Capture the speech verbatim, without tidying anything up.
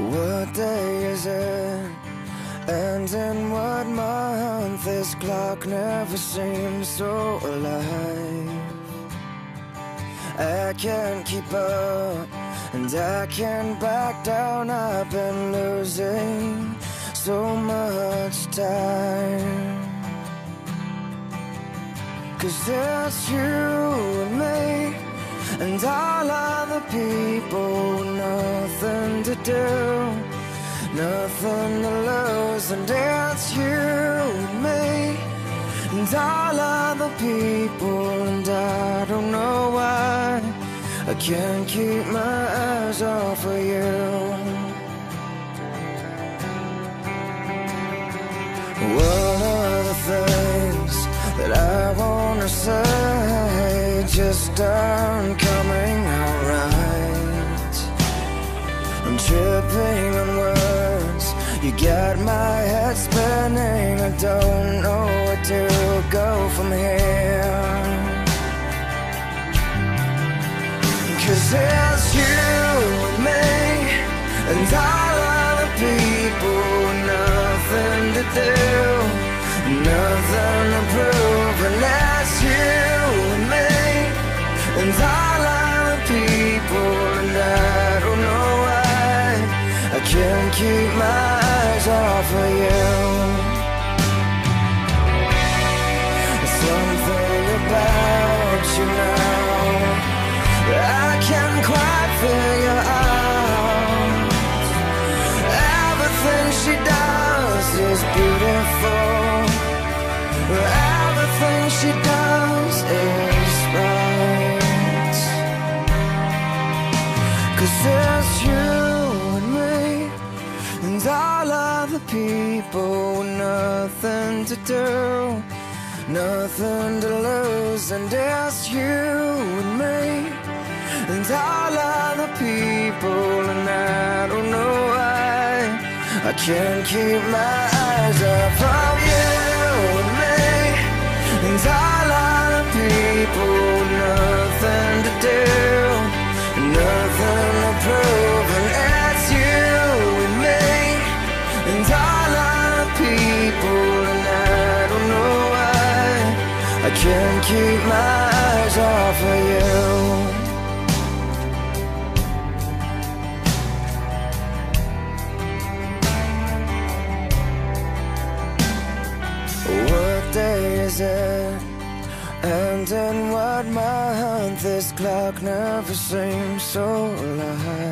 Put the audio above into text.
What day is it? And in what month? This clock never seems so alive. I can't keep up, and I can't back down. I've been losing so much time. 'Cause it's you and me, and all other people, nothing to do, nothing to lose. And it's you and me, and all other people, and I don't know why I can't keep my eyes off of you. What are the things that I wanna say just aren't coming out right? I'm tripping on words, you got my head spinning. I don't know where to go from here. 'Cause it's you and me, and all other people, nothing to do, nothing to prove. And that's you and me, and all other people, and I don't know why I can't keep my eyes off of you. Something about you now that I can't quite figure out. Everything she does is beautiful, everything she does is right. 'Cause it's you and me, and all other people, nothing to do, nothing to lose. And it's you and me, and all other people, and I don't know why I can't keep my eyes off of you and me, and all other people, nothing to do, nothing to prove. And it's you and me, and all other people, and I don't know why I can't keep my eyes off of you. What day is it? And in what month? This clock never seems so alive.